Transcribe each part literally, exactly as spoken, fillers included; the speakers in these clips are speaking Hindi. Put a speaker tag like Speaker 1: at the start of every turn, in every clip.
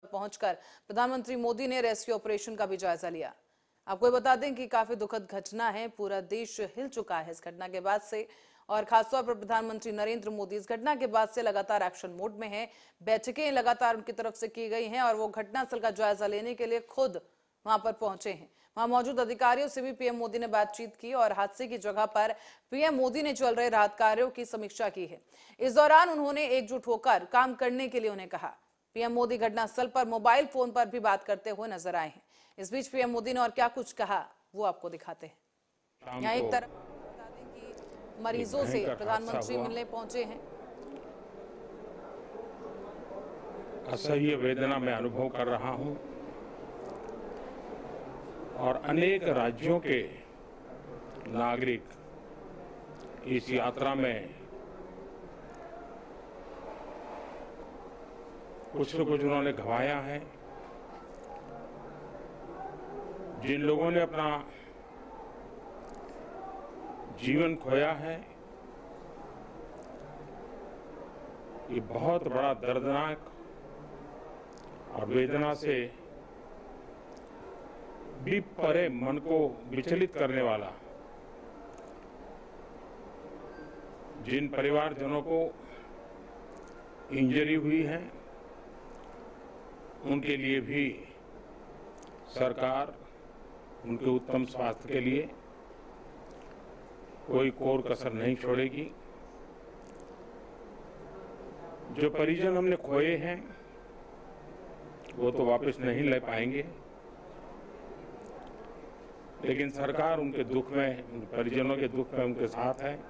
Speaker 1: पहुंचकर प्रधानमंत्री मोदी ने रेस्क्यू ऑपरेशन का भी जायजा लिया। आपको ये बता दें कि काफी दुखद घटना है, पूरा देश हिल चुका है इस घटना के बाद से, और खासतौर पर प्रधानमंत्री नरेंद्र मोदी इस घटना के बाद से लगातार एक्शन मोड में हैं। बैठकें लगातार उनकी तरफ से की गई हैं और वो घटनास्थल का जायजा लेने के लिए खुद वहां पर पहुंचे हैं। वहां मौजूद अधिकारियों से भी पीएम मोदी ने बातचीत की और हादसे की जगह पर पीएम मोदी ने चल रहे राहत कार्यों की समीक्षा की है। इस दौरान उन्होंने एकजुट होकर काम करने के लिए उन्हें कहा। पीएम मोदी घटनास्थल पर मोबाइल फोन पर भी बात करते हुए नजर आए हैं। इस बीच पीएम मोदी ने और क्या कुछ कहा वो आपको दिखाते हैं। यहाँ एक तरफ बता दें कि मरीजों से प्रधानमंत्री मिलने पहुंचे हैं।
Speaker 2: असह्य वेदना में अनुभव कर रहा हूं और अनेक राज्यों के नागरिक इस यात्रा में कुछ न कुछ उन्होंने गंवाया है। जिन लोगों ने अपना जीवन खोया है, ये बहुत बड़ा दर्दनाक और वेदना से भी परे मन को विचलित करने वाला। जिन परिवारजनों को इंजरी हुई है, उनके लिए भी सरकार उनके उत्तम स्वास्थ्य के लिए कोई कोर कसर नहीं छोड़ेगी। जो परिजन हमने खोए हैं वो तो वापस नहीं ले पाएंगे, लेकिन सरकार उनके दुख में, उन परिजनों के दुख में उनके साथ है।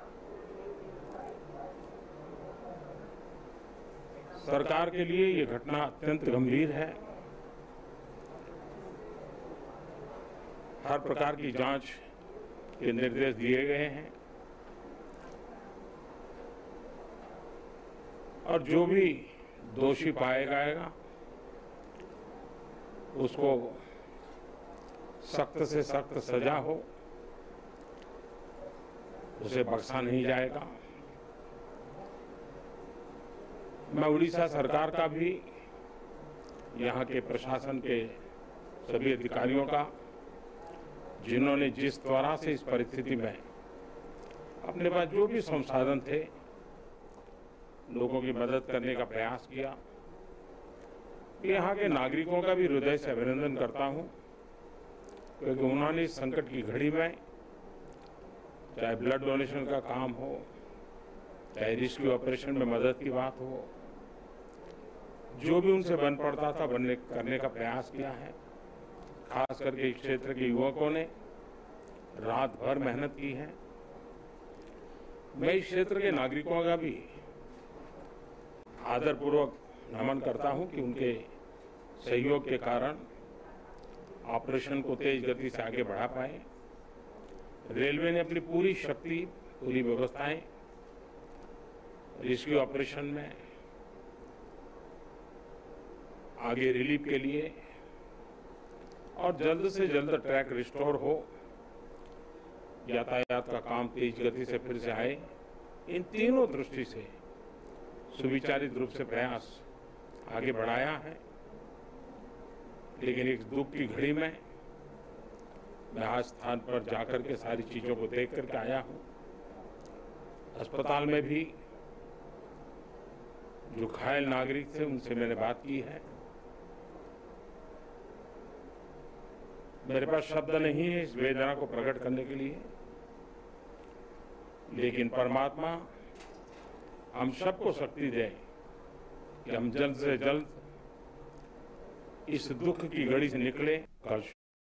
Speaker 2: सरकार के लिए ये घटना अत्यंत गंभीर है। हर प्रकार की जांच के निर्देश दिए गए हैं और जो भी दोषी पाया जाएगा उसको सख्त से सख्त सजा हो, उसे बख्शा नहीं जाएगा। मैं उड़ीसा सरकार का भी, यहाँ के प्रशासन के सभी अधिकारियों का, जिन्होंने जिस तरह से इस परिस्थिति में अपने पास जो भी संसाधन थे लोगों की मदद करने का प्रयास किया, यहाँ के नागरिकों का भी हृदय से अभिनंदन करता हूँ, क्योंकि उन्होंने इस संकट की घड़ी में, चाहे ब्लड डोनेशन का काम हो, चाहे रेस्क्यू ऑपरेशन में मदद की बात हो, जो भी उनसे बन पड़ता था बनने करने का प्रयास किया है। खास करके इस क्षेत्र के युवकों ने रात भर मेहनत की है। मैं इस क्षेत्र के नागरिकों का भी आदरपूर्वक नमन करता हूं कि उनके सहयोग के कारण ऑपरेशन को तेज गति से आगे बढ़ा पाए। रेलवे ने अपनी पूरी शक्ति, पूरी व्यवस्थाएं रेस्क्यू ऑपरेशन में आगे रिलीफ के लिए और जल्द से जल्द ट्रैक रिस्टोर हो, यातायात का काम तेज गति से फिर से आए, इन तीनों दृष्टि से सुविचारित रूप से प्रयास आगे बढ़ाया है। लेकिन एक दुख की घड़ी में मैं आज स्थान पर जाकर के सारी चीजों को देख करके आया हूं। अस्पताल में भी जो घायल नागरिक थे उनसे मैंने बात की है। मेरे पास शब्द नहीं है इस वेदना को प्रकट करने के लिए, लेकिन परमात्मा हम सबको शक्ति दे कि हम जल्द से जल्द इस दुख की घड़ी से निकले। कल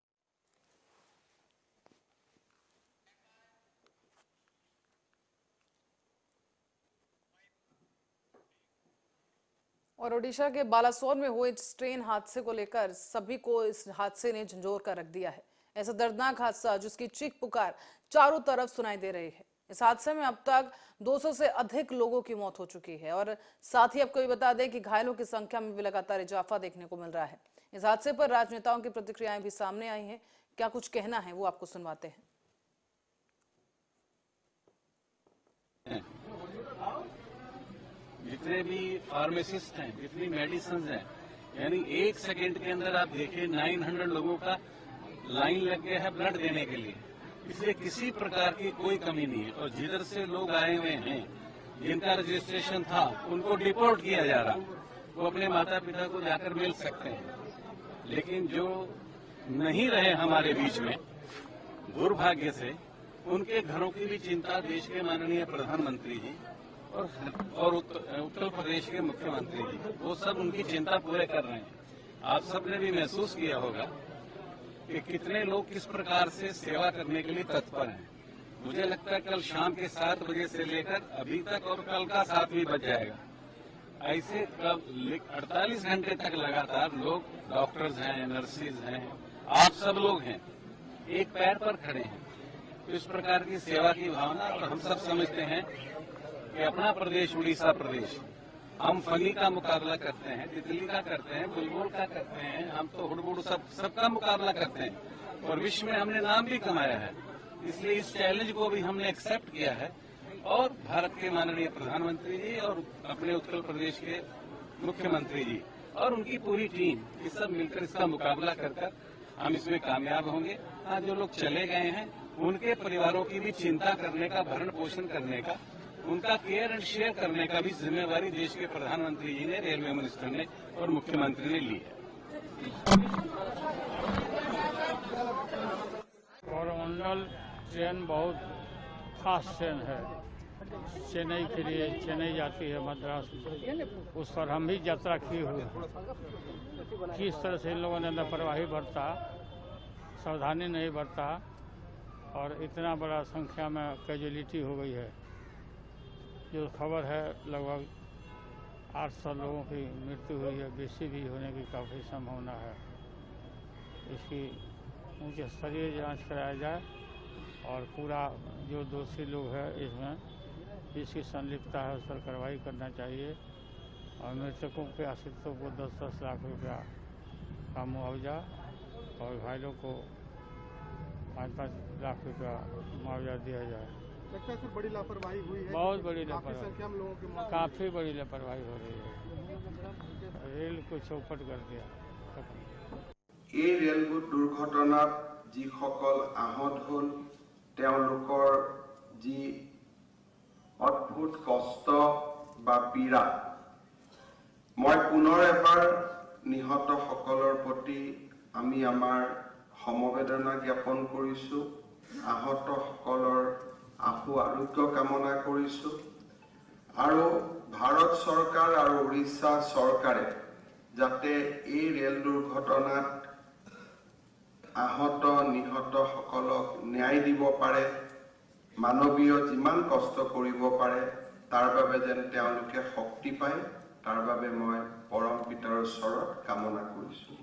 Speaker 1: और ओडिशा के बालासोर में हुए इस ट्रेन हादसे को लेकर सभी को इस हादसे ने झंझोर कर रख दिया है। ऐसा दर्दनाक हादसा जिसकी चीख पुकार चारों तरफ सुनाई दे रही है। इस हादसे में अब तक दो सौ से अधिक लोगों की मौत हो चुकी है और साथ ही आपको ये बता दें कि घायलों की संख्या में भी लगातार इजाफा देखने को मिल रहा है। इस हादसे पर राजनेताओं की प्रतिक्रियाएं भी सामने आई हैं। क्या कुछ कहना है वो आपको सुनवाते हैं।
Speaker 3: जितने भी फार्मासिस्ट हैं, जितनी मेडिसिन हैं, यानी एक सेकेंड के अंदर आप देखिए नौ सौ लोगों का लाइन लग गया है ब्लड देने के लिए। इसलिए किसी प्रकार की कोई कमी नहीं है। और जिधर से लोग आए हुए हैं, जिनका रजिस्ट्रेशन था, उनको डिपोर्ट किया जा रहा, वो अपने माता पिता को जाकर मिल सकते हैं। लेकिन जो नहीं रहे हमारे बीच में, दुर्भाग्य से, उनके घरों की भी चिंता देश के माननीय प्रधानमंत्री जी और, और उत्तर प्रदेश के मुख्यमंत्री जी, वो सब उनकी चिंता पूरे कर रहे हैं। आप सबने भी महसूस किया होगा कि कितने लोग किस प्रकार से सेवा करने के लिए तत्पर हैं। मुझे लगता है कल शाम के सात बजे से लेकर अभी तक और कल का सात भी बज जाएगा, ऐसे कब अड़तालीस घंटे तक लगातार लोग, डॉक्टर्स हैं, नर्सिस हैं, आप सब लोग हैं, एक पैर पर खड़े हैं। तो इस प्रकार की सेवा की भावना, और हम सब समझते हैं कि अपना प्रदेश उड़ीसा प्रदेश, हम फनी का मुकाबला करते हैं, तितली का करते हैं, बुलबुल का करते हैं, हम तो हुड़बुड़ सब सबका मुकाबला करते हैं और विश्व में हमने नाम भी कमाया है। इसलिए इस चैलेंज को भी हमने एक्सेप्ट किया है और भारत के माननीय प्रधानमंत्री जी और अपने उत्तर प्रदेश के मुख्यमंत्री जी और उनकी पूरी टीम, ये सब मिलकर इसका मुकाबला कर कर हम इसमें कामयाब होंगे। हाँ, जो लोग चले गए हैं उनके परिवारों की भी चिंता करने का, भरण पोषण करने का, उनका केयर एंड शेयर करने का भी जिम्मेवारी देश के प्रधानमंत्री जी ने, रेलवे मिनिस्टर ने और मुख्यमंत्री ने ली है।
Speaker 4: कोरोमंडल ट्रेन बहुत फास्ट ट्रेन है, चेन्नई के लिए, चेन्नई जाती है मद्रास, उस पर हम भी यात्रा किए हुए हैं। किस तरह से इन लोगों ने लापरवाही बरता, सावधानी नहीं बरता और इतना बड़ा संख्या में कैजुअलिटी हो गई है। जो खबर है लगभग आठ सौ लोगों की मृत्यु हुई है, बेसी भी होने की काफ़ी संभावना है। इसकी उच्च स्तरीय जांच कराया जाए और पूरा जो दोषी लोग हैं इसमें जिसकी संलिप्तता है उस पर कार्रवाई करना चाहिए और मृतकों के आश्रितों को दस दस लाख रुपया का मुआवजा और घायलों को पाँच पाँच लाख रुपया मुआवजा दिया जाए।
Speaker 5: लगता है सर बड़ी लापरवाही हुई है,
Speaker 4: बहुत बड़ी लापरवाही,
Speaker 5: संख्या में लोगों के
Speaker 4: काफ़ी बड़ी लापरवाही हो रही है। रेल को चौपट कर दिया।
Speaker 6: এই ৰেল দুৰ্ঘটনাত যিসকল আহত হ'ল তেওঁলোকৰ যি অদ্ভুত কষ্ট বা পীড়া, মই পুনৰ এবাৰ নিহতসকলৰ প্ৰতি আমি আমাৰ সমবেদনা জ্ঞাপন কৰিছোঁ। আহতসকলৰ আশু আৰোগ্য কামনা কৰিছোঁ আৰু ভাৰত চৰকাৰ আৰু উৰিষ্যা চৰকাৰে যাতে এই ৰেল দুৰ্ঘটনাত आहत निहत सकलक न्याय দিব পাৰে, मानवीय जिमान कष्ट কৰিব পাৰে তাৰ বাবে যেন তেওঁলোকে শক্তি পায়, তাৰ বাবে মই পৰম পিতাৰ ওচৰত কামনা কৰিছোঁ।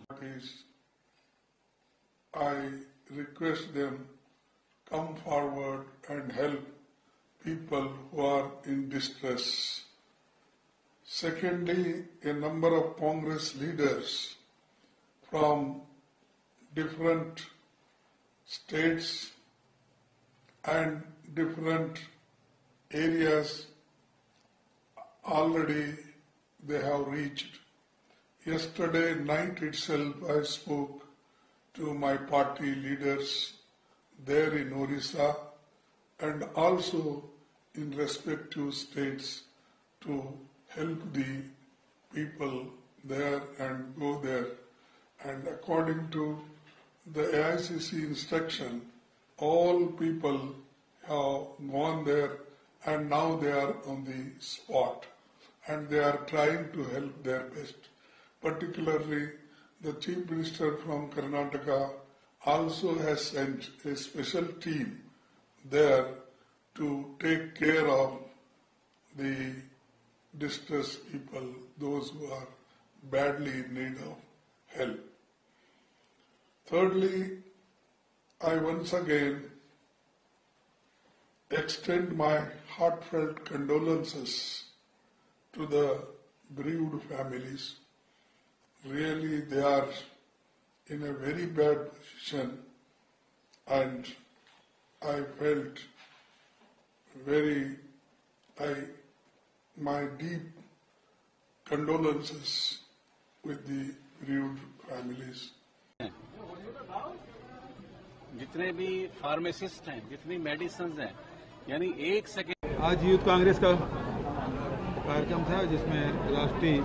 Speaker 7: I request them come forward and help people who are in distress. Secondly, a number of Congress leaders from different states and different areas already they have reached. Yesterday night itself I spoke to my party leaders there in Orissa and also in respective states to help the people there and go there. And according to the A I C C instruction, all people have gone there and now they are on the spot and they are trying to help their best. Particularly the Chief Minister from Karnataka also has sent a special team there to take care of the distressed people, those who are badly in need of help. Thirdly, I once again extend my heartfelt condolences to the bereaved families. Really, they are in a very bad position and I felt very, I, my deep condolences with the bereaved families.
Speaker 3: जितने भी फार्मासिस्ट हैं, जितनी मेडिसिन हैं, यानी एक सेकेंड।
Speaker 5: आज यूथ कांग्रेस का कार्यक्रम था जिसमें राष्ट्रीय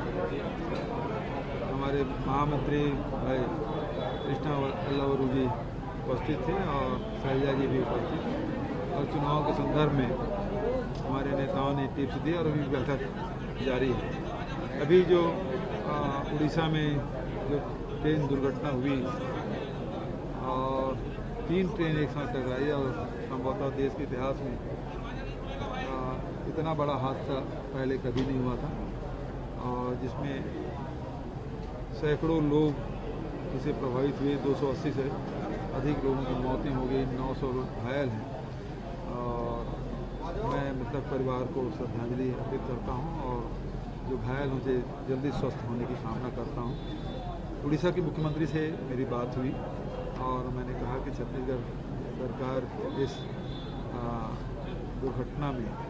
Speaker 5: हमारे महामंत्री भाई कृष्णा अल्लावरू जी उपस्थित थे और शैलजा जी भी उपस्थित थे और चुनाव के संदर्भ में हमारे नेताओं ने टिप्स दी और अभी बैठक जारी है। अभी जो उड़ीसा में जो ट्रेन दुर्घटना हुई और तीन ट्रेन एक साथ टकराई और संभवतः देश के इतिहास में आ, इतना बड़ा हादसा पहले कभी नहीं हुआ था और जिसमें सैकड़ों लोग इससे प्रभावित हुए। दो सौ अस्सी से अधिक लोगों की मौतें हो गई, नौ सौ लोग घायल हैं और मैं मृतक परिवार को श्रद्धांजलि अर्पित करता हूं और जो घायल हों से जल्दी स्वस्थ होने की कामना करता हूं। उड़ीसा के मुख्यमंत्री से मेरी बात हुई और मैंने कहा कि छत्तीसगढ़ सरकार इस दुर्घटना में आ,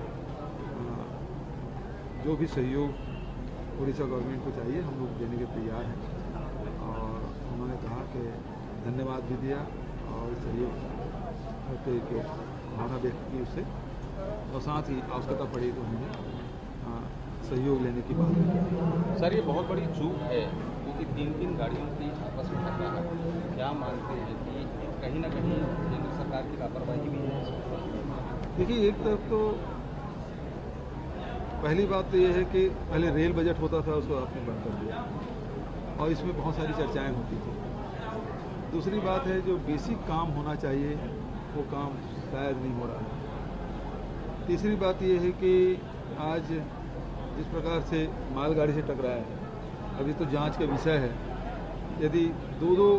Speaker 5: जो भी सहयोग उड़ीसा गवर्नमेंट को चाहिए हम लोग देने के तैयार हैं और उन्होंने कहा कि धन्यवाद भी दिया और सहयोग के भावना व्यक्त की उससे और साथ ही आवश्यकता पड़ी तो उन्होंने सहयोग लेने की बात की।
Speaker 8: सर ये बहुत बड़ी चूक है क्योंकि तीन तीन गाड़ियों की आपस में टकरा है। क्या मानते हैं कि कहीं ना कहीं केंद्र सरकार की लापरवाही भी है?
Speaker 5: देखिए, एक तरफ तो पहली बात तो ये है कि पहले रेल बजट होता था उसको आपने बंद कर दिया और इसमें बहुत सारी चर्चाएं होती थी। दूसरी बात है जो बेसिक काम होना चाहिए वो काम शायद नहीं हो रहा है। तीसरी बात ये है कि आज जिस प्रकार से मालगाड़ी से टकराया है अभी तो जांच का विषय है। यदि दो दो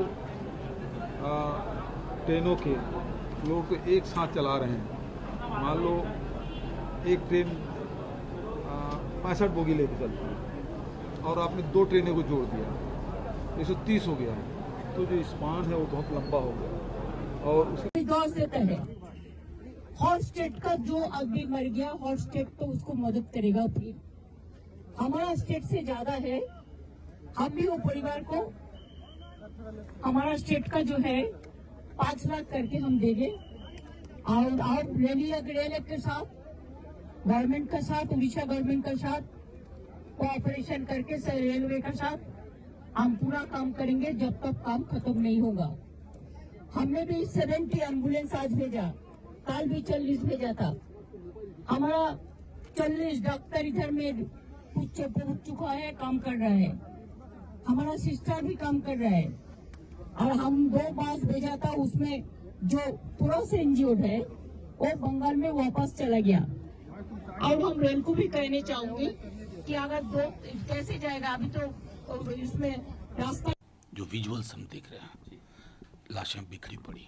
Speaker 5: ट्रेनों के लोग तो एक साथ चला रहे हैं, मान लो एक ट्रेन पैंसठ बोगी लेके चलती है और आपने दो ट्रेनों को जोड़ दिया एक सौ तीस हो गया है तो जो स्पान है वो बहुत लंबा हो गया और उसके
Speaker 9: गौर देता है। हॉट स्टेट का जो आदमी मर गया हॉट स्टेट तो उसको मदद करेगा। फिर हमारा स्टेट से ज्यादा है, हम भी वो परिवार को हमारा स्टेट का जो है पांच लाख करके हम देंगे और आप रेलवे रेलवे के साथ गवर्नमेंट का साथ उड़ीसा गवर्नमेंट का साथ कोऑपरेशन करके रेलवे का साथ हम पूरा काम करेंगे जब तक काम खत्म नहीं होगा। हमने भी सेवेंटी एम्बुलेंस आज भेजा, कल भी चालीस भेजा था। हमारा चालीस डॉक्टर इधर में पहुंच चुका है, काम कर रहा है। हमारा सिस्टर भी काम कर रहा है और हम दो बस भेजा था उसमें जो पूरा से इंज्योर्ड है वो बंगाल में वापस चला गया। और हम रेल को भी कहने चाहूंगी कि अगर दो कैसे जाएगा, अभी तो इसमें रास्ता।
Speaker 10: जो विजुअल्स हम देख रहे हैं, लाशें बिखरी पड़ी,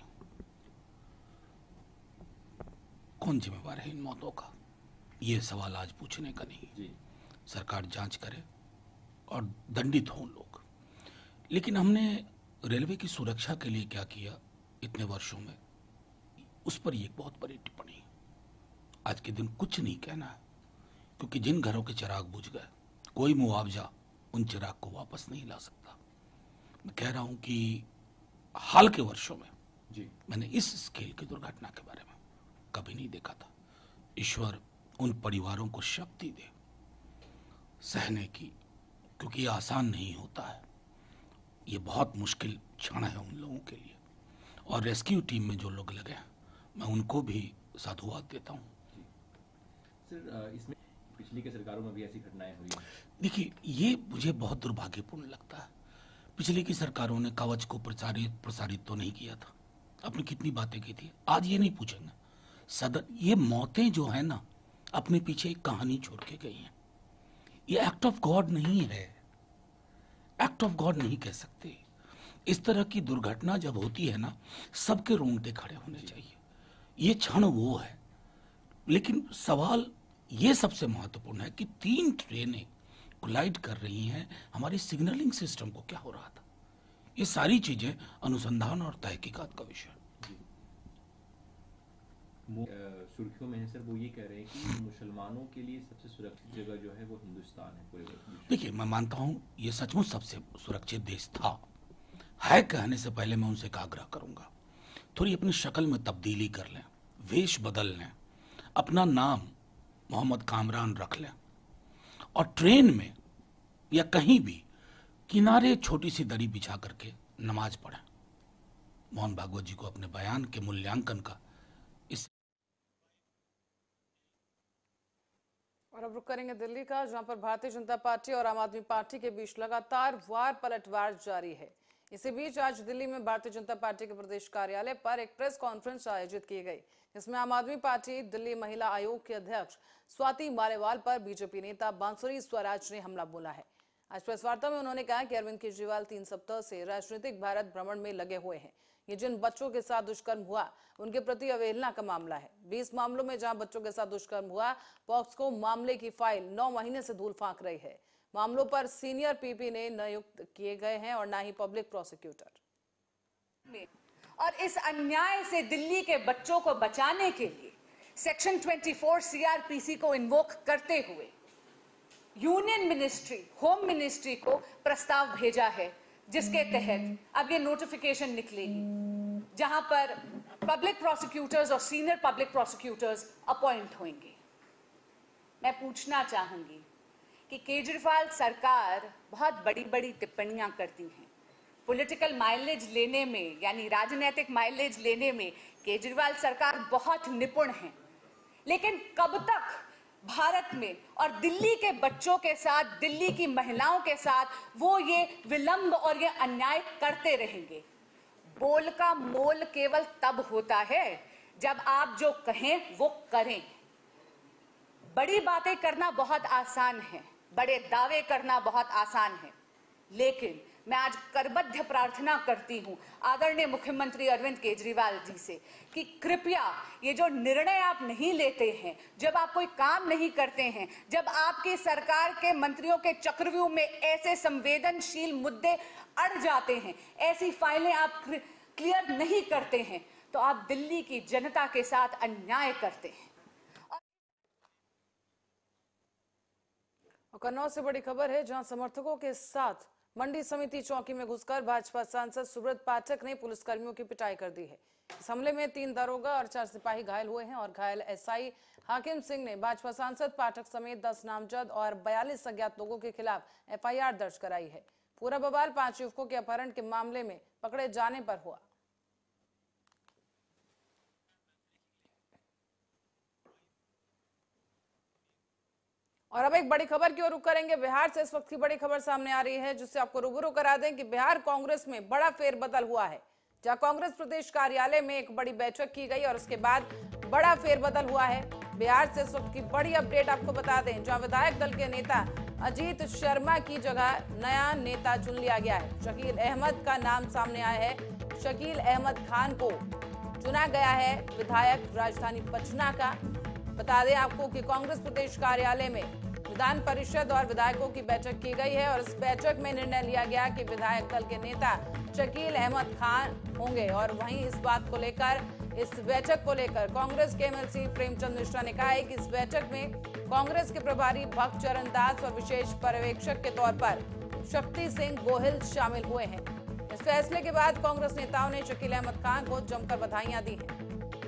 Speaker 10: कौन जिम्मेवार है इन मौतों का? ये सवाल आज पूछने का नहीं। सरकार जांच करे और दंडित हों लोग। लेकिन हमने रेलवे की सुरक्षा के लिए क्या किया इतने वर्षों में, उस पर एक बहुत बड़ी टिप्पणी। आज के दिन कुछ नहीं कहना है क्योंकि जिन घरों के चिराग बुझ गए कोई मुआवजा उन चिराग को वापस नहीं ला सकता। मैं कह रहा हूं कि हाल के वर्षों में जी मैंने इस स्केल की दुर्घटना के बारे में कभी नहीं देखा था। ईश्वर उन परिवारों को शक्ति दे सहने की, क्योंकि ये आसान नहीं होता है। ये बहुत मुश्किल क्षण है उन लोगों के लिए और रेस्क्यू टीम में जो लोग लगे हैं मैं उनको भी साधुवाद देता हूँ।
Speaker 8: सर इसमें पिछली के सरकारों में भी ऐसी घटनाएं हुई हैं।
Speaker 10: देखिए, ये मुझे बहुत दुर्भाग्यपूर्ण लगता है। पिछली की सरकारों ने कवच को प्रचारित प्रसारित तो नहीं किया था, अपनी कितनी बातें की थी। आज ये नहीं पूछेंगे सदन, ये मौतें जो है ना अपने पीछे एक कहानी छोड़ के गई हैं। ये एक्ट ऑफ गॉड नहीं है, एक्ट ऑफ गॉड नहीं कह सकते। इस तरह की दुर्घटना जब होती है ना सबके रोंगटे खड़े होने चाहिए। ये क्षण वो है, लेकिन सवाल ये सबसे महत्वपूर्ण है कि तीन ट्रेनें कोलाइड कर रही हैं, हमारे सिग्नलिंग सिस्टम को क्या हो रहा था? ये सारी चीजें अनुसंधान और तहकीकात का विषय।
Speaker 11: सुर्खियों में है सर, वो ये कह रहे हैं कि मुसलमानों के लिए सबसे सुरक्षित जगह जो है वो हिंदुस्तान है पूरे विश्व में।
Speaker 10: देखिए, मैं मानता हूं ये सचमुच सबसे सुरक्षित देश था, है कहने से पहले मैं उनसे एक आग्रह करूंगा, थोड़ी अपनी शक्ल में तब्दीली कर लें, वेश बदल लें, अपना नाम मोहम्मद कामरान रख लें और ट्रेन में या कहीं भी किनारे छोटी सी दरी बिछा करके नमाज पढ़ें। मोहन भागवत जी को अपने बयान के मूल्यांकन का इस
Speaker 1: और अब रुक करेंगे दिल्ली का, जहां पर भारतीय जनता पार्टी और आम आदमी पार्टी के बीच लगातार वार पलटवार जारी है। इसी बीच आज दिल्ली में भारतीय जनता पार्टी के प्रदेश कार्यालय पर एक प्रेस कॉन्फ्रेंस आयोजित की गई, जिसमें आम आदमी पार्टी दिल्ली महिला आयोग के अध्यक्ष स्वाति मालेवाल पर बीजेपी नेता बांसुरी स्वराज ने हमला बोला है। आज प्रेस वार्ता में उन्होंने कहा कि अरविंद केजरीवाल तीन सप्ताह से राजनीतिक भारत भ्रमण में लगे हुए हैं। ये जिन बच्चों के साथ दुष्कर्म हुआ उनके प्रति अवहेलना का मामला है। बीस मामलों में जहां बच्चों के साथ दुष्कर्म हुआ, पॉक्सको मामले की फाइल नौ महीने से धूल फांक रही है। मामलों पर सीनियर पीपी ने नियुक्त किए गए हैं और न ही पब्लिक प्रोसिक्यूटर।
Speaker 12: और इस अन्याय से दिल्ली के बच्चों को बचाने के लिए सेक्शन चौबीस सीआरपीसी को इन्वोक करते हुए यूनियन मिनिस्ट्री, होम मिनिस्ट्री को प्रस्ताव भेजा है, जिसके तहत अब ये नोटिफिकेशन निकलेगी, जहां पर पब्लिक प्रोसिक्यूटर्स और सीनियर पब्लिक प्रोसिक्यूटर्स अपॉइंट होंगे। मैं पूछना चाहूंगी कि केजरीवाल सरकार बहुत बड़ी बड़ी टिप्पणियां करती हैं, पॉलिटिकल माइलेज लेने में, यानी राजनीतिक माइलेज लेने में केजरीवाल सरकार बहुत निपुण है, लेकिन कब तक भारत में और दिल्ली के बच्चों के साथ, दिल्ली की महिलाओं के साथ वो ये विलंब और ये अन्याय करते रहेंगे? बोल का मोल केवल तब होता है जब आप जो कहें वो करें। बड़ी बातें करना बहुत आसान है, बड़े दावे करना बहुत आसान है, लेकिन मैं आज करबद्ध प्रार्थना करती हूं आदरणीय मुख्यमंत्री अरविंद केजरीवाल जी से कि कृपया ये जो निर्णय आप नहीं लेते हैं, जब आप कोई काम नहीं करते हैं, जब आपकी सरकार के मंत्रियों के चक्रव्यूह में ऐसे संवेदनशील मुद्दे अड़ जाते हैं, ऐसी फाइलें आप क्लियर नहीं करते हैं, तो आप दिल्ली की जनता के साथ अन्याय करते हैं।
Speaker 1: और कन्नौज से बड़ी खबर है, जहां समर्थकों के साथ मंडी समिति चौकी में घुसकर भाजपा सांसद सुब्रत पाठक ने पुलिसकर्मियों की पिटाई कर दी है। इस हमले में तीन दरोगा और चार सिपाही घायल हुए हैं और घायल एसआई हाकिम सिंह ने भाजपा सांसद पाठक समेत दस नामजद और बयालीस अज्ञात लोगों के खिलाफ एफआईआर दर्ज कराई है। पूरा बवाल पांच युवकों के अपहरण के मामले में पकड़े जाने पर हुआ। और अब एक बड़ी खबर की ओर रुख करेंगे। बिहार से इस वक्त की बड़ी खबर सामने आ रही है, जिससे आपको रूबरू करा दें कि बिहार कांग्रेस में बड़ा फेरबदल हुआ है, जहां कांग्रेस प्रदेश कार्यालय में एक बड़ी बैठक की गई और उसके बाद बड़ा फेरबदल हुआ है। बिहार से इस वक्त की बड़ी अपडेट आपको बता दें, जहां विधायक दल के नेता अजीत शर्मा की जगह नया नेता चुन लिया गया है। शकील अहमद का नाम सामने आया है। शकील अहमद खान को चुना गया है विधायक राजधानी पटना का। बता दें आपको कि कांग्रेस प्रदेश कार्यालय में विधान परिषद और विधायकों की बैठक की गई है और इस बैठक में निर्णय लिया गया कि विधायक दल के नेता शकील अहमद खान होंगे। और वहीं इस बात को लेकर, इस बैठक को लेकर कांग्रेस के एमएलसी प्रेमचंद मिश्रा ने कहा है कि इस बैठक में कांग्रेस के प्रभारी भक्त चरण दास और विशेष पर्यवेक्षक के तौर पर शक्ति सिंह गोहिल शामिल हुए हैं। इस फैसले के बाद कांग्रेस नेताओं ने शकील अहमद खान को जमकर बधाइयां दी हैं।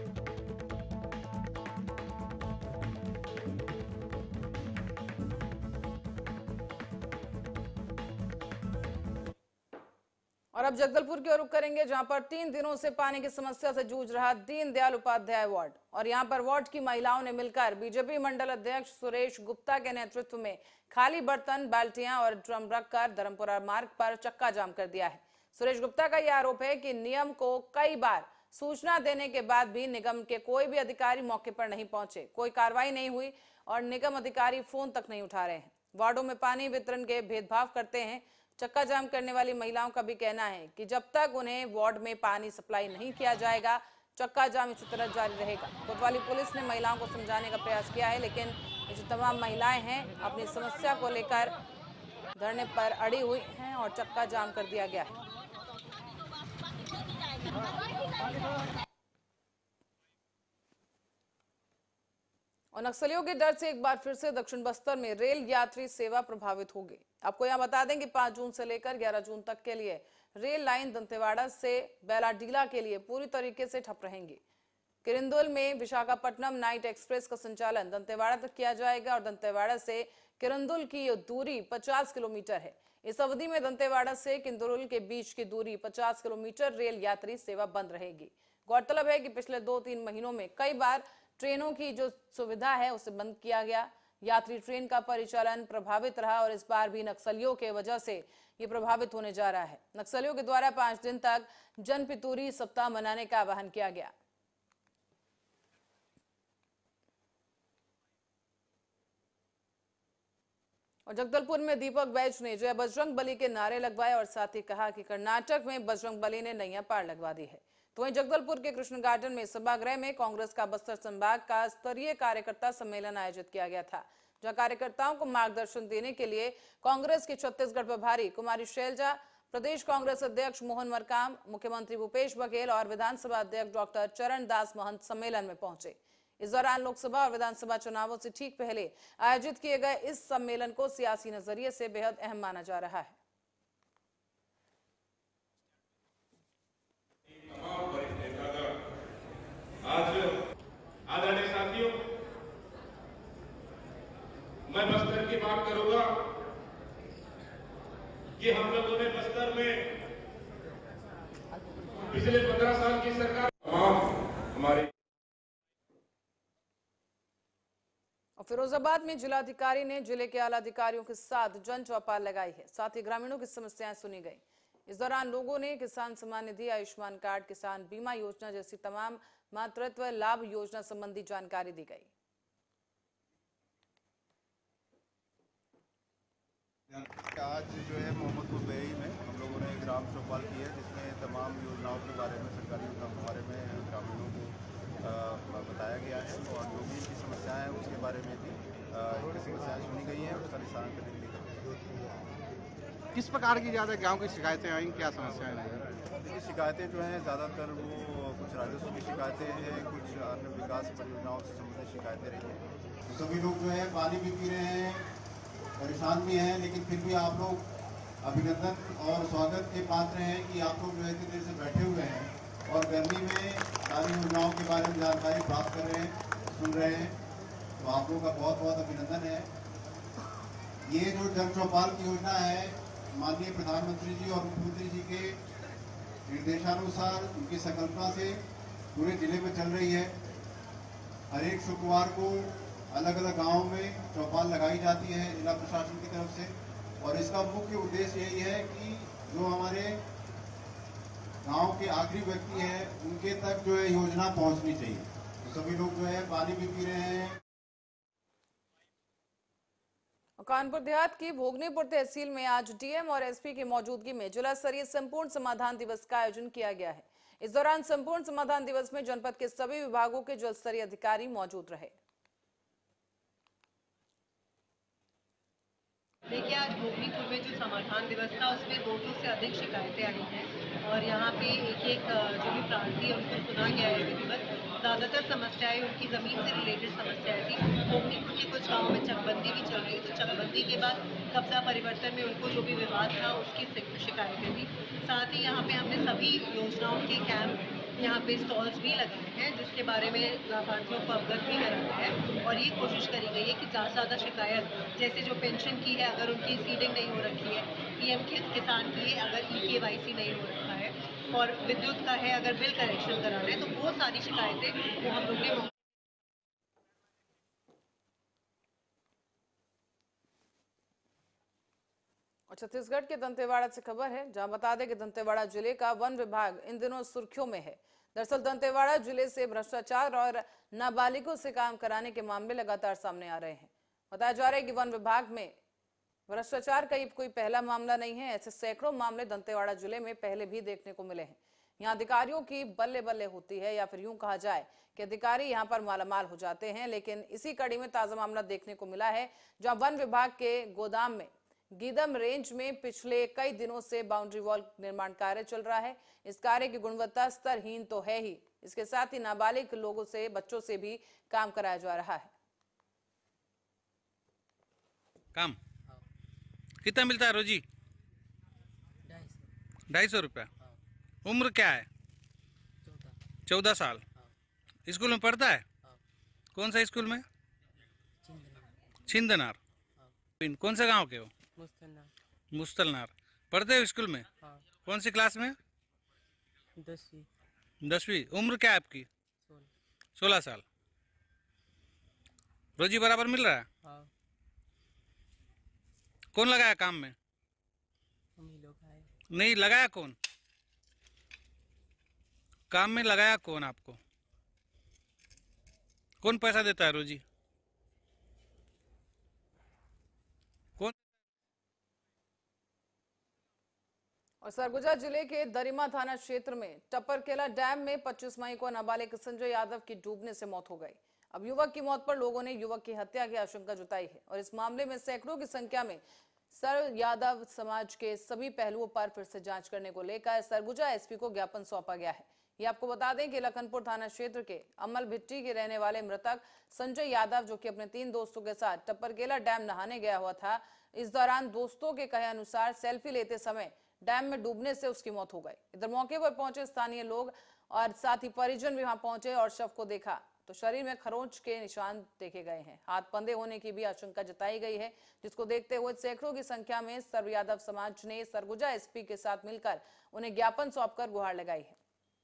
Speaker 1: और अब जगदलपुर की ओर रुख करेंगे, जहां पर तीन दिनों से पानी की समस्या से जूझ रहा दीनदयाल उपाध्याय वार्ड और यहां पर वार्ड की महिलाओं ने मिलकर बीजेपी मंडल अध्यक्ष सुरेश गुप्ता के नेतृत्व में खाली बर्तन, बाल्टियां और ड्रम रखकर धर्मपुरा मार्ग पर चक्का जाम कर दिया है। सुरेश गुप्ता का यह आरोप है कि निगम को कई बार सूचना देने के बाद भी निगम के कोई भी अधिकारी मौके पर नहीं पहुंचे, कोई कार्रवाई नहीं हुई और निगम अधिकारी फोन तक नहीं उठा रहे हैं। वार्डों में पानी वितरण के भेदभाव करते हैं। चक्का जाम करने वाली महिलाओं का भी कहना है कि जब तक उन्हें वार्ड में पानी सप्लाई नहीं किया जाएगा, चक्का जाम इसी तरह जारी रहेगा। कोतवाली पुलिस ने महिलाओं को समझाने का प्रयास किया है, लेकिन ये जो तमाम महिलाएं हैं अपनी समस्या को लेकर धरने पर अड़ी हुई हैं और चक्का जाम कर दिया गया है। और नक्सलियों के डर से एक बार फिर से दक्षिण बस्तर में रेल यात्री सेवा प्रभावित होगी। आपको यहां बता दें कि पांच जून से लेकर ग्यारह जून तक के लिए रेल लाइन दंतेवाड़ा से बैलाडीला के लिए पूरी तरीके से ठप रहेंगी। किरंदुल में विशाखापट्टनम नाइट एक्सप्रेस का संचालन दंतेवाड़ा तक किया जाएगा और दंतेवाड़ा से किरंदुल की दूरी पचास किलोमीटर है। इस अवधि में दंतेवाड़ा से किरंदुल के बीच की दूरी पचास किलोमीटर रेल यात्री सेवा बंद रहेगी। गौरतलब है कि पिछले दो तीन महीनों में कई बार ट्रेनों की जो सुविधा है उसे बंद किया गया। यात्री ट्रेन का परिचालन प्रभावित रहा और इस बार भी नक्सलियों के वजह से ये प्रभावित होने जा रहा है। नक्सलियों के द्वारा पांच दिन तक जन पितूरी सप्ताह मनाने का आह्वान किया गया। और जगदलपुर में दीपक बैज ने जय बजरंग बली के नारे लगवाए और साथ ही कहा कि कर्नाटक में बजरंग बली ने नैया पार लगवा दी है। तो वहीं जगदलपुर के कृष्ण गार्डन में सभागृह में कांग्रेस का बस्तर संभाग का स्तरीय कार्यकर्ता सम्मेलन आयोजित किया गया था, जहां कार्यकर्ताओं को मार्गदर्शन देने के लिए कांग्रेस की छत्तीसगढ़ प्रभारी कुमारी शैलजा, प्रदेश कांग्रेस अध्यक्ष मोहन मरकाम, मुख्यमंत्री भूपेश बघेल और विधानसभा अध्यक्ष डॉक्टर चरण दास महंत सम्मेलन में पहुंचे। इस दौरान लोकसभा और विधानसभा चुनावों से ठीक पहले आयोजित किए गए इस सम्मेलन को सियासी नजरिए से बेहद अहम माना जा रहा है।
Speaker 2: आज आदरणीय साथियों, मैं बस्तर की बात करूंगा कि हम लोगों ने बस्तर में पिछले पंद्रह साल की सरकार तमाम हमारी।
Speaker 1: फिरोजाबाद में जिलाधिकारी ने जिले के आला अधिकारियों के साथ जन चौपाल लगाई है, साथ ही ग्रामीणों की समस्याएं सुनी गई। इस दौरान लोगों ने किसान सम्मान निधि, आयुष्मान कार्ड, किसान बीमा योजना जैसी तमाम मातृत्व लाभ योजना संबंधी जानकारी दी गई।
Speaker 13: आज जो है मोहम्मदपुर बेरी में हम लोगों ने ग्राम चौपाल की है, जिसमें तमाम योजनाओं के बारे में, सरकारी योजनाओं के बारे में ग्रामीणों को बताया गया है और जो भी इनकी समस्याएं हैं उसके बारे में भी इनकी समस्याएं सुनी गई हैं, उसका निशान करने के लिए।
Speaker 14: किस प्रकार की ज़्यादा गांव की शिकायतें आई, क्या समस्याएं रही?
Speaker 13: देखिए, शिकायतें जो हैं ज़्यादातर वो कुछ राजस्व की शिकायतें हैं, कुछ अन्य विकास परियोजनाओं से संबंधित शिकायतें रही हैं। तो सभी लोग जो है पानी भी पी रहे हैं, परेशान भी हैं, लेकिन फिर भी आप लोग अभिनंदन और स्वागत के पात्र हैं कि आप लोग जो है इतनी देर से बैठे हुए हैं और गर्मी में सारी योजनाओं के बारे में जानकारी प्राप्त कर रहे हैं, सुन रहे हैं, तो आप लोगों का बहुत बहुत अभिनंदन है। ये जो जन चौपाल की योजना है, माननीय प्रधानमंत्री जी और मुख्यमंत्री जी के निर्देशानुसार, उनकी संकल्पना से पूरे जिले में चल रही है। हर एक शुक्रवार को अलग अलग गाँव में चौपाल लगाई जाती है जिला प्रशासन की तरफ से, और इसका मुख्य उद्देश्य यही है कि जो हमारे गांव के आखिरी व्यक्ति हैं उनके तक जो है योजना पहुंचनी चाहिए। तो सभी लोग जो है पानी भी पी रहे हैं।
Speaker 1: कानपुर देहात की भोगनीपुर तहसील में आज डीएम और एसपी की मौजूदगी में जिला स्तरीय संपूर्ण समाधान दिवस का आयोजन किया गया है। इस दौरान संपूर्ण समाधान दिवस में जनपद के सभी विभागों के जिला स्तरीय अधिकारी मौजूद रहे।
Speaker 15: देखिए, आज भोगनीपुर में जो समाधान दिवस था उसमें दो सौ से अधिक शिकायतें आई हैं और यहाँ पे एक एक जो भी प्रार्थी है उनको सुना गया है विधिवत। ज़्यादातर समस्याएं उनकी ज़मीन से रिलेटेड समस्याएं थी। भोगनीपुर के कुछ गाँव में चकबंदी भी चल रही, तो चकबंदी के बाद कब्जा परिवर्तन में उनको जो भी विवाद था उसकी शिकायतें थी। साथ ही यहाँ पे हमने सभी योजनाओं के कैंप, यहाँ पे स्टॉल्स भी लगाए हैं जिसके बारे में लाभार्थियों को अवगत भी कराया है और ये कोशिश करी गई है कि ज़्यादा से ज़्यादा शिकायत, जैसे जो पेंशन की है अगर उनकी सीडिंग नहीं हो रखी है, पीएम किसान की है अगर ई के वाई सी नहीं हो रखा है, और विद्युत का है अगर बिल करेक्शन कराना है, तो बहुत सारी शिकायतें वो हम लोग ने।
Speaker 1: और छत्तीसगढ़ के दंतेवाड़ा से खबर है, जहां बता दें कि दंतेवाड़ा जिले का वन विभाग इन दिनों सुर्खियों में है। दरअसल दंतेवाड़ा जिले से भ्रष्टाचार और नाबालिगों से काम कराने के मामले लगातार सामने आ रहे हैं। बताया जा रहा है कि वन विभाग में भ्रष्टाचार का कोई पहला मामला नहीं है। ऐसे सैकड़ों मामले दंतेवाड़ा जिले में पहले भी देखने को मिले हैं। यहाँ अधिकारियों की बल्ले बल्ले होती है, या फिर यूं कहा जाए कि अधिकारी यहाँ पर मालामाल हो जाते हैं। लेकिन इसी कड़ी में ताजा मामला देखने को मिला है, जहां वन विभाग के गोदाम में गीदम रेंज में पिछले कई दिनों से बाउंड्री वॉल निर्माण कार्य चल रहा है। इस कार्य की गुणवत्ता स्तरहीन तो है ही, इसके साथ ही नाबालिग लोगों से, बच्चों से भी काम कराया जा रहा है।
Speaker 14: काम कितना मिलता है रोजी? ढाई सौ रुपया। उम्र क्या है? चौदह साल। स्कूल में पढ़ता है? कौन सा स्कूल में? छिंदनार। कौन से गांव के हो? मुस्तलनार। पढ़ते हो स्कूल में? कौन सी क्लास में?
Speaker 16: दसवीं।
Speaker 14: दसवीं। उम्र क्या है आपकी? सोलह साल। रोजी बराबर मिल रहा है?
Speaker 16: हाँ।
Speaker 14: कौन लगाया काम में?
Speaker 16: हम ही लोग आए।
Speaker 14: नहीं, लगाया कौन? काम में लगाया कौन आपको? कौन पैसा देता है रोजी? कौन?
Speaker 1: और सरगुजा जिले के दरिमा थाना क्षेत्र में टप्परकेला डैम में पच्चीस मई को नाबालिग संजय यादव की डूबने से मौत हो गई। अब युवक की मौत पर लोगों ने युवक की हत्या की आशंका जताई है और इस मामले में सैकड़ों की संख्या में सर यादव समाज के सभी पहलुओं पर फिर से जांच करने को लेकर सरगुजा एसपी को ज्ञापन सौंपा गया है। ये आपको बता दें कि लखनपुर थाना क्षेत्र के अमल भिट्टी के रहने वाले मृतक संजय यादव, जो कि अपने तीन दोस्तों के साथ टप्परकेला डैम नहाने गया हुआ था, इस दौरान दोस्तों के कहे अनुसार सेल्फी लेते समय डैम में डूबने से उसकी मौत हो गई। इधर मौके पर पहुंचे स्थानीय लोग और साथ ही परिजन भी वहां पहुंचे और शव को देखा तो शरीर में खरोंच के निशान देखे गए हैं। हाथ बंधे होने की भी आशंका जताई गई है, जिसको देखते हुए सैकड़ों की संख्या में सर्व यादव समाज ने सरगुजा एसपी के साथ मिलकर उन्हें ज्ञापन सौंपकर गुहार लगाई है।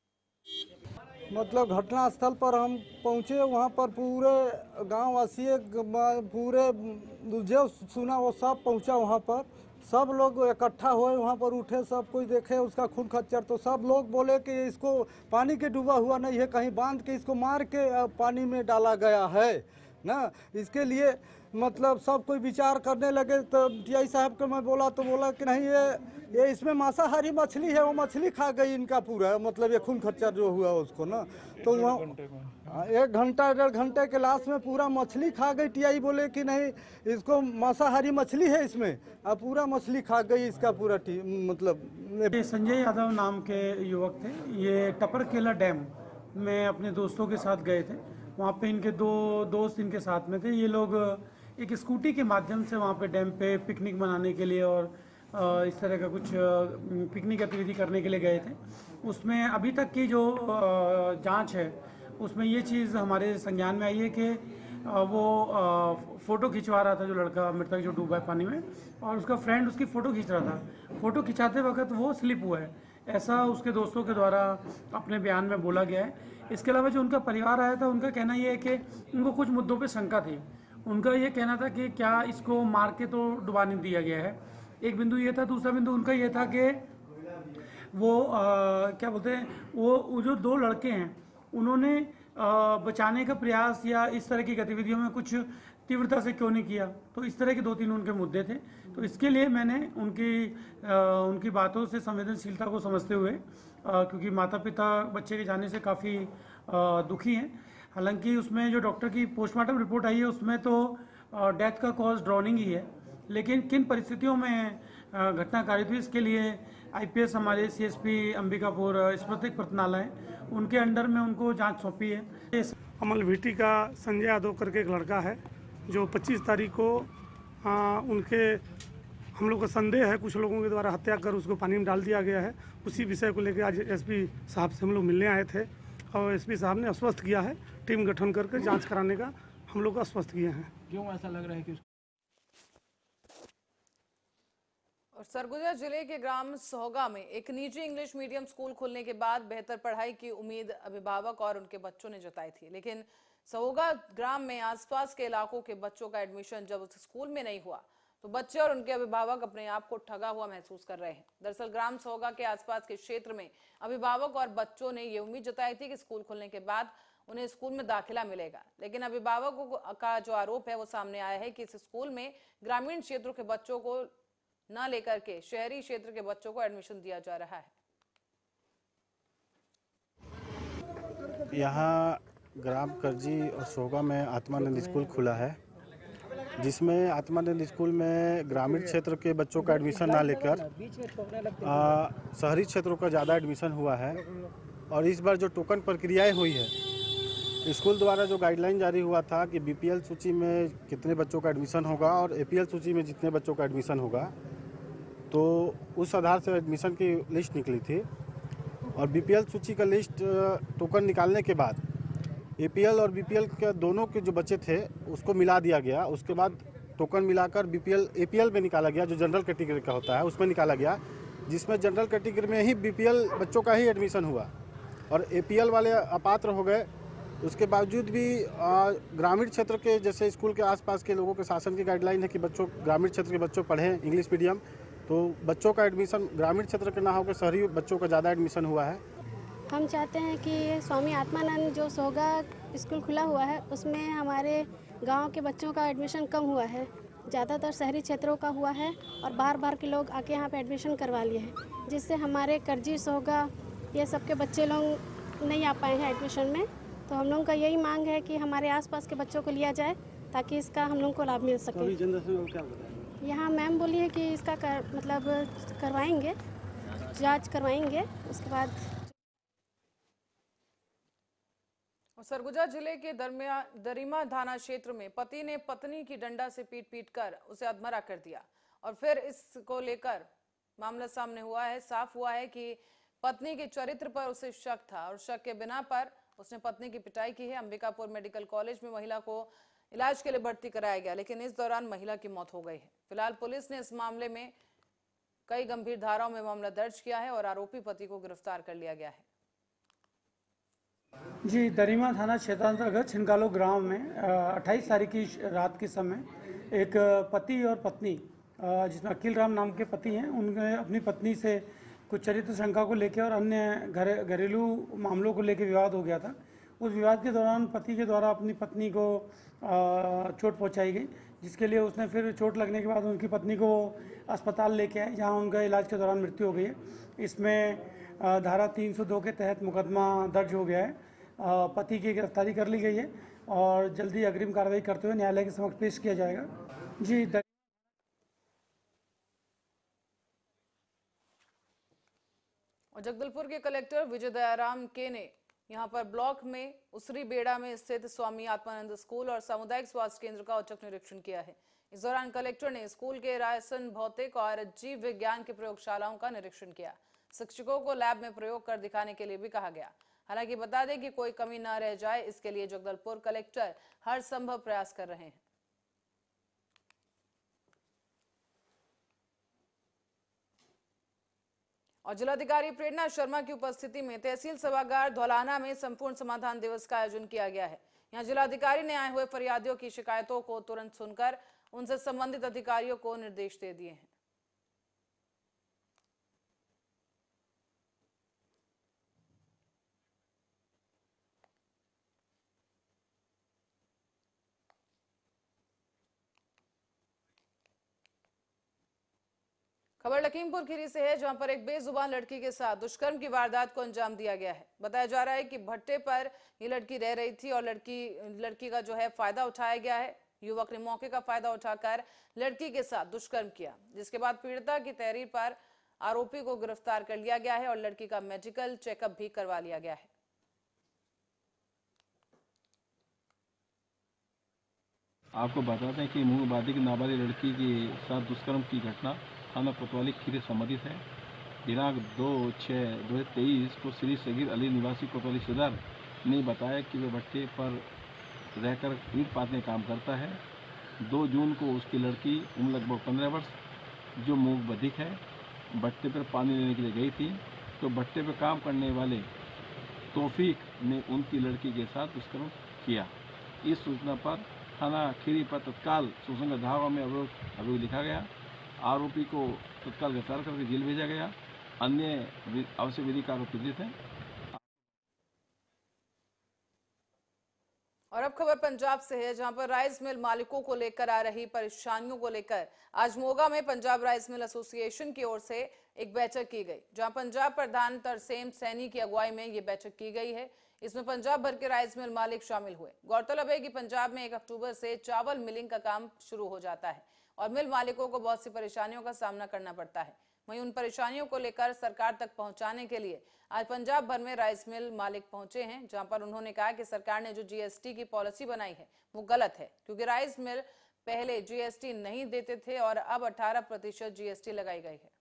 Speaker 17: मतलब घटना स्थल पर हम पहुंचे, वहां पर पूरे गांव वासी पूरे जो सुना वो सब पहुंचा, वहां पर सब लोग इकट्ठा हुए, वहाँ पर उठे, सब कोई देखे उसका खून खच्चर, तो सब लोग बोले कि इसको पानी के डूबा हुआ नहीं है, कहीं बांध के इसको मार के पानी में डाला गया है ना। इसके लिए मतलब सब कोई विचार करने लगे। तो टीआई साहब को मैं बोला तो बोला कि नहीं, ये ये इसमें मांसाहारी मछली है, वो मछली खा गई इनका पूरा, मतलब ये खून खच्चर जो हुआ उसको ना। तो वहाँ एक घंटा डेढ़ घंटे के लास्ट में पूरा मछली खा गई। टीआई बोले कि नहीं, इसको मांसाहारी मछली है इसमें, अब पूरा मछली खा गई इसका पूरा मतलब।
Speaker 18: संजय यादव नाम के युवक थे, ये टप्परकेला डैम में अपने दोस्तों के साथ गए थे। वहाँ पे इनके दो दोस्त इनके साथ में थे। ये लोग एक स्कूटी के माध्यम से वहाँ पे डैम पे पिकनिक मनाने के लिए और इस तरह का कुछ पिकनिक गतिविधि करने के लिए गए थे। उसमें अभी तक की जो जांच है उसमें ये चीज़ हमारे संज्ञान में आई है कि वो फ़ोटो खिंचवा रहा था, जो लड़का मृतक जो डूबा है पानी में, और उसका फ्रेंड उसकी फ़ोटो खींच रहा था। फ़ोटो खिंचाते वक्त वो स्लिप हुआ है, ऐसा उसके दोस्तों के द्वारा अपने बयान में बोला गया है। इसके अलावा जो उनका परिवार आया था, उनका कहना ये है कि उनको कुछ मुद्दों पे शंका थी। उनका ये कहना था कि क्या इसको मार के तो डुबाने दिया गया है, एक बिंदु ये था। दूसरा बिंदु उनका ये था कि वो आ, क्या बोलते हैं, वो, वो जो दो लड़के हैं उन्होंने आ, बचाने का प्रयास या इस तरह की गतिविधियों में कुछ तीव्रता से क्यों नहीं किया। तो इस तरह के दो तीन उनके मुद्दे थे। तो इसके लिए मैंने उनकी आ, उनकी बातों से संवेदनशीलता को समझते हुए, आ, क्योंकि माता पिता बच्चे के जाने से काफ़ी दुखी हैं। हालांकि उसमें जो डॉक्टर की पोस्टमार्टम रिपोर्ट आई है उसमें तो डेथ का कॉज ड्राउनिंग ही है, लेकिन किन परिस्थितियों में घटना कारित हुई इसके लिए आईपीएस हमारे सीएसपी अंबिकापुर स्मृतिक प्रतनालय, उनके अंडर में उनको जांच सौंपी है।
Speaker 19: अमल भिट्टी का संजय यादव करके एक लड़का है जो पच्चीस तारीख को आ, उनके हम लोग का संदेह है कुछ लोगों के द्वारा हत्या कर उसको पानी में डाल दिया गया है। उसी विषय को लेकर आज एसपी साहब से हम लोग मिलने आए थे और एसपी साहब ने आश्वस्त किया है टीम गठन करके जांच कराने का हम लोग आश्वस्त किए हैं।
Speaker 18: क्यों ऐसा लग रहा है कि
Speaker 1: और सरगुजा जिले के ग्राम सोहगा में एक निजी इंग्लिश मीडियम स्कूल खुलने के बाद बेहतर पढ़ाई की उम्मीद अभिभावक और उनके बच्चों ने जताई थी, लेकिन सोहगा ग्राम में आसपास के इलाकों के बच्चों का एडमिशन जब उस स्कूल में नहीं हुआ तो बच्चे और उनके अभिभावक अपने आप को ठगा हुआ महसूस कर रहे हैं। दरअसल ग्राम सोहगा के आसपास के क्षेत्र में अभिभावक और बच्चों ने ये उम्मीद जताई थी कि स्कूल खुलने के बाद उन्हें स्कूल में दाखिला मिलेगा, लेकिन अभिभावकों का जो आरोप है वो सामने आया है कि इस स्कूल में ग्रामीण क्षेत्रों के बच्चों को न लेकर के शहरी क्षेत्र के बच्चों को एडमिशन दिया जा रहा है।
Speaker 20: यहाँ ग्राम करजी और सोहगा में आत्मानंद स्कूल खुला है, जिसमें आत्मानंद स्कूल में ग्रामीण क्षेत्र के बच्चों का एडमिशन ना लेकर शहरी क्षेत्रों का ज़्यादा एडमिशन हुआ है। और इस बार जो टोकन प्रक्रियाएं हुई है स्कूल द्वारा जो गाइडलाइन जारी हुआ था कि बीपीएल सूची में कितने बच्चों का एडमिशन होगा और एपीएल सूची में जितने बच्चों का एडमिशन होगा, तो उस आधार से एडमिशन की लिस्ट निकली थी। और बीपीएल सूची का लिस्ट टोकन निकालने के बाद एपीएल और बीपीएल के दोनों के जो बच्चे थे उसको मिला दिया गया। उसके बाद टोकन मिलाकर बीपीएल एपीएल में निकाला गया, जो जनरल कैटेगरी का होता है उसमें निकाला गया, जिसमें जनरल कैटेगरी में ही बीपीएल बच्चों का ही एडमिशन हुआ और एपीएल वाले अपात्र हो गए। उसके बावजूद भी ग्रामीण क्षेत्र के जैसे स्कूल के आसपास के लोगों के शासन की गाइडलाइन है कि बच्चों ग्रामीण क्षेत्र के बच्चों पढ़ें इंग्लिश मीडियम, तो बच्चों का एडमिशन ग्रामीण क्षेत्र के ना होकर शहरी बच्चों का ज़्यादा एडमिशन हुआ है।
Speaker 21: हम चाहते हैं कि स्वामी आत्मानंद जो सोगा स्कूल खुला हुआ है उसमें हमारे गांव के बच्चों का एडमिशन कम हुआ है, ज़्यादातर शहरी क्षेत्रों का हुआ है और बाहर बाहर के लोग आके यहाँ पे एडमिशन करवा लिए हैं, जिससे हमारे करजी सोगा ये सब के बच्चे लोग नहीं आ पाए हैं एडमिशन में। तो हम लोगों का यही मांग है कि हमारे आसपास के बच्चों को लिया जाए ताकि इसका हम लोगों को लाभ मिल सके। तो यहाँ मैम बोली है कि इसका कर, मतलब करवाएंगे, जांच करवाएंगे, उसके बाद।
Speaker 1: सरगुजा जिले के दरमिया दरिमा थाना क्षेत्र में पति ने पत्नी की डंडा से पीट पीट कर उसे अधमरा कर दिया और फिर इसको लेकर मामला सामने हुआ है। साफ हुआ है कि पत्नी के चरित्र पर उसे शक था और शक के बिना पर उसने पत्नी की पिटाई की है। अंबिकापुर मेडिकल कॉलेज में महिला को इलाज के लिए भर्ती कराया गया, लेकिन इस दौरान महिला की मौत हो गई है। फिलहाल पुलिस ने इस मामले में कई गंभीर धाराओं में मामला दर्ज किया है और आरोपी पति को गिरफ्तार कर लिया गया है।
Speaker 18: जी, दरिमा थाना क्षेत्रांतर्गत छिनकालो गांव में अट्ठाईस तारीख की रात के समय एक पति और पत्नी, जिसमें अकील राम नाम के पति हैं, उनने अपनी पत्नी से कुछ चरित्र शंका को लेकर और अन्य घर घरेलू मामलों को लेकर विवाद हो गया था। उस विवाद के दौरान पति के द्वारा अपनी पत्नी को चोट पहुंचाई गई, जिसके लिए उसने फिर चोट लगने के बाद उनकी पत्नी को अस्पताल लेके आए, जहां उनका इलाज के दौरान मृत्यु हो गई है। इसमें धारा तीन सौ दो के तहत मुकदमा दर्ज हो गया है। पति की गिरफ्तारी कर ली गई है और जल्दी अग्रिम कार्रवाई करते हुए न्यायालय के समक्ष पेश किया जाएगा। जी,
Speaker 1: और जगदलपुर के कलेक्टर विजय दयाराम के ने यहां पर ब्लॉक में उसरी बेड़ा में स्थित स्वामी आत्मानंद स्कूल और सामुदायिक स्वास्थ्य केंद्र का औचक निरीक्षण किया है। इस दौरान कलेक्टर ने स्कूल के रायसन भौतिक और जीव विज्ञान की प्रयोगशालाओं का निरीक्षण किया। शिक्षकों को लैब में प्रयोग कर दिखाने के लिए भी कहा गया। हालांकि बता दें कि कोई कमी न रह जाए, इसके लिए जगदलपुर कलेक्टर हर संभव प्रयास कर रहे हैं। और जिलाधिकारी प्रेरणा शर्मा की उपस्थिति में तहसील सभागार धौलाना में संपूर्ण समाधान दिवस का आयोजन किया गया है। यहां जिलाधिकारी ने आए हुए फरियादियों की शिकायतों को तुरंत सुनकर उनसे संबंधित अधिकारियों को निर्देश दे दिए हैं। खबर लखीमपुर खीरी से है, जहां पर एक बेजुबान लड़की के साथ दुष्कर्म की वारदात को अंजाम दिया गया है। बताया जा रहा है कि भट्टे पर ये लड़की रह रही थी और लड़की लड़की का जो है फायदा उठाया गया है। युवक ने मौके का फायदा उठाकर लड़की के साथ दुष्कर्म किया, जिसके बाद पीड़िता की तहरीर पर आरोपी को गिरफ्तार कर लिया गया है और लड़की का मेडिकल चेकअप भी करवा लिया गया है।
Speaker 22: आपको बताते हैं कि मूंगबादी की नाबालिग लड़की के साथ दुष्कर्म की घटना थाना कोतवाली खीरी संबंधित है। दिनांक दो छः दो हज़ार तेईस को श्री सगीर अली निवासी कोतवाली सदर ने बताया कि वह भट्टे पर रहकर ईंट पातने काम करता है। दो जून को उसकी लड़की उम्र लगभग पंद्रह वर्ष जो मूंग बधिक है भट्टे पर पानी लेने के लिए गई थी, तो भट्टे पर काम करने वाले तौफीक ने उनकी लड़की के साथ दुष्कर्म किया। इस सूचना पर थाना खीरी पर तत्काल सुसंगत धारा में अवरोध अभियोग लिखा गया। आरोपी को तत्काल गिरफ्तार करके जेल भेजा गया। अन्य आवश्यक विधि का आरोप पीड़ित है।
Speaker 1: और अब खबर पंजाब से है, जहां पर राइस मिल मालिकों को लेकर आ रही परेशानियों को लेकर आज मोगा में पंजाब राइस मिल एसोसिएशन की ओर से एक बैठक की गई, जहां पंजाब प्रधान तरसेम सैनी की अगुवाई में ये बैठक की गई है। इसमें पंजाब भर के राइस मिल मालिक शामिल हुए। गौरतलब है कि पंजाब में एक अक्टूबर से चावल मिलिंग का काम शुरू हो जाता है और मिल मालिकों को बहुत सी परेशानियों का सामना करना पड़ता है। वहीं उन परेशानियों को लेकर सरकार तक पहुंचाने के लिए आज पंजाब भर में राइस मिल मालिक पहुंचे हैं, जहां पर उन्होंने कहा कि सरकार ने जो जीएसटी की पॉलिसी बनाई है वो गलत है, क्योंकि राइस मिल पहले जीएसटी नहीं देते थे और अब अठारह प्रतिशत जीएसटी लगाई गई है।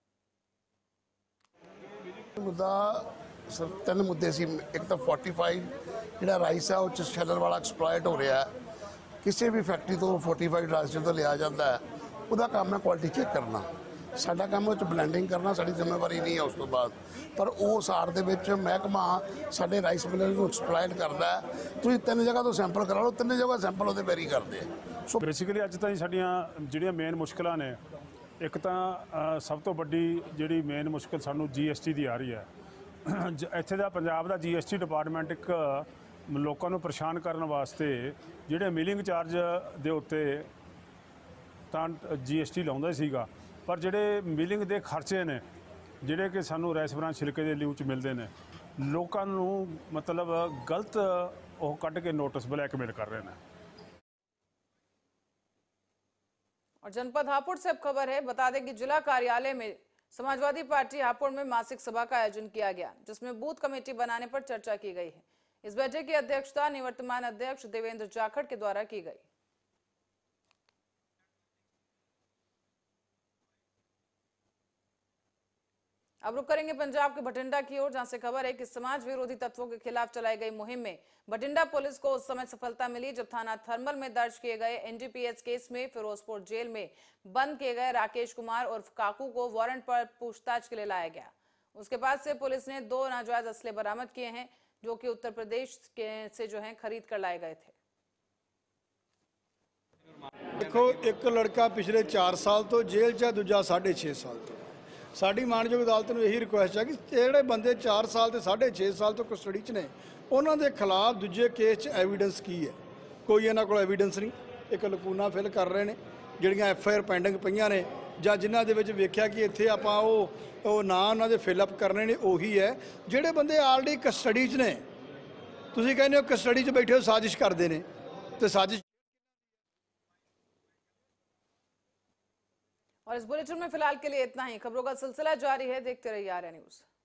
Speaker 4: मुद्दा सिर्फ तीन मुद्दे सी। एक तो फोर्टिफाइड ਜਿਹੜਾ ਰਾਈਸ ਹੈ ਉਹ 'ਚ ਸ਼ੈਲਰ ਵਾਲਾ ਐਕਸਪਲੋਇਟ ਹੋ ਰਿਹਾ ਹੈ। ਕਿਸੇ ਵੀ ਫੈਕਟਰੀ ਤੋਂ ਫੋਰਟੀਫਾਈਡ ਰਾਈਸ ਜਦੋਂ ਲਿਆ ਜਾਂਦਾ ਹੈ ਉਹਦਾ ਕੰਮ ਹੈ ਕੁਆਲਿਟੀ ਚੈੱਕ ਕਰਨਾ। ਸਾਡਾ ਕੰਮ ਉਹ 'ਚ ਬਲੈਂਡਿੰਗ ਕਰਨਾ ਸਾਡੀ ਜ਼ਿੰਮੇਵਾਰੀ ਨਹੀਂ ਹੈ ਉਸ ਤੋਂ ਬਾਅਦ। ਪਰ ਉਹ ਸਾਰ ਦੇ ਵਿੱਚ ਮਹਿਕਮਾ ਸਾਡੇ ਰਾਈਸ ਮਿਲਰ ਨੂੰ ਐਕਸਪਲੋਇਟ ਕਰਦਾ ਹੈ। ਤੁਸੀਂ ਤਿੰਨ ਜਗ੍ਹਾ ਤੋਂ ਸੈਂਪਲ ਕਰਾ ਲਓ, ਤਿੰਨੇ ਜਗ੍ਹਾ ਸੈਂਪਲ ਉਹਦੇ ਵੈਰੀ ਕਰਦੇ ਆ।
Speaker 6: ਸੋ ਬੇਸਿਕਲੀ ਅੱਜ ਤਾਂ ਸਾਡੀਆਂ ਜਿਹੜੀਆਂ ਮੇਨ ਮੁਸ਼ਕਲਾਂ ਨੇ, ਇੱਕ ਤਾਂ ਸਭ ਤੋਂ ਵੱਡੀ ਜਿਹੜੀ ਮੇਨ ਮੁਸ਼ਕਲ ਸਾਨੂੰ ਜੀਐਸਟੀ ਦੀ ਆ ਰਹੀ ਹੈ। ਇੱਥੇ ਦਾ ਪੰਜਾਬ ਦਾ ਜੀਐਸਟੀ ਡਿਪਾਰਟਮੈਂਟ ਇੱਕ ਲੋਕਾਂ ਨੂੰ ਪਰੇਸ਼ਾਨ ਕਰਨ ਵਾਸਤੇ ਜਿਹੜੇ ਮਿਲਿੰਗ ਚਾਰਜ ਦੇ ਉੱਤੇ ਤਾਂ ਜੀਐਸਟੀ ਲਾਉਂਦਾ ਸੀਗਾ, ਪਰ ਜਿਹੜੇ ਮਿਲਿੰਗ ਦੇ ਖਰਚੇ ਨੇ ਜਿਹੜੇ ਕਿ ਸਾਨੂੰ ਰੈਸਟੋਰੈਂਟ ਛਿਲਕੇ ਦੇ ਲਿਊ 'ਚ ਮਿਲਦੇ ਨੇ, ਲੋਕਾਂ ਨੂੰ ਮਤਲਬ ਗਲਤ ਉਹ ਕੱਢ ਕੇ ਨੋਟਿਸ ਬਲੈਕमेल कर रहे हैं।
Speaker 1: और जनपद हापुड़ से अब खबर है, बता दें कि जिला कार्यालय में समाजवादी पार्टी हापुड़ में मासिक सभा का आयोजन किया गया, जिसमें बूथ कमेटी बनाने पर चर्चा की गई है। इस बैठक की अध्यक्षता निवर्तमान अध्यक्ष देवेंद्र जाखड़ के द्वारा की गई। अब रुक करेंगे पंजाब के बठिंडा की ओर, जहां से खबर है कि समाज विरोधी तत्वों के खिलाफ चलाई गई मुहिम में बठिंडा पुलिस को उस समय सफलता मिली जब थाना थर्मल में दर्ज किए गए एनडीपीएस केस में फिरोजपुर जेल में बंद किए गए राकेश कुमार उर्फ काकू को वारंट पर पूछताछ के लिए लाया गया। उसके बाद से पुलिस ने दो नाजायज असले बरामद किए हैं, जो कि उत्तर प्रदेश के से जो है खरीद कर लाए गए थे।
Speaker 23: देखो, एक लड़का पिछले चार साल तो जेल च, दूजा साढ़े छे साल तो। साड़ी मानयोग अदालत में यही रिक्वेस्ट है कि ਜਿਹੜੇ ਬੰਦੇ चार साल ਤੇ साढ़े छे साल ਤੋਂ ਕਸਟਡੀ 'ਚ ਨੇ ਉਹਨਾਂ ਦੇ ਖਿਲਾਫ ਦੂਜੇ ਕੇਸ 'ਚ ਐਵੀਡੈਂਸ ਕੀ ਹੈ। ਕੋਈ ਇਹਨਾਂ ਕੋਲ ਐਵੀਡੈਂਸ ਨਹੀਂ, ਇੱਕ ਲਕੂਨਾ ਫਿਲ ਕਰ ਰਹੇ ਨੇ ਜਿਹੜੀਆਂ ਐਫ ਆਈ ਆਰ ਪੈਂਡਿੰਗ ਪਈਆਂ ਨੇ ਜਾਂ ਜਿਨ੍ਹਾਂ ਦੇ ਵਿੱਚ ਵੇਖਿਆ ਕਿ ਇੱਥੇ ਆਪਾਂ ਉਹ ਉਹ ਨਾਂ ਉਹਨਾਂ ਦੇ ਫਿਲ ਅਪ ਕਰਨੇ ਨੇ। ਉਹੀ ਹੈ ਜਿਹੜੇ ਬੰਦੇ ਆਲਰੇਡੀ ਕਸਟਡੀ 'ਚ ਨੇ। ਤੁਸੀਂ ਕਹਿੰਦੇ ਹੋ ਕਸਟਡੀ 'ਚ ਬੈਠੇ ਹੋ ਸਾਜ਼ਿਸ਼ ਕਰਦੇ ਨੇ, ਤੇ ਸਾਜ਼ਿਸ਼।
Speaker 1: और इस बुलेटिन में फिलहाल के लिए इतना ही। खबरों का सिलसिला जारी है, देखते रहिए आर्या न्यूज।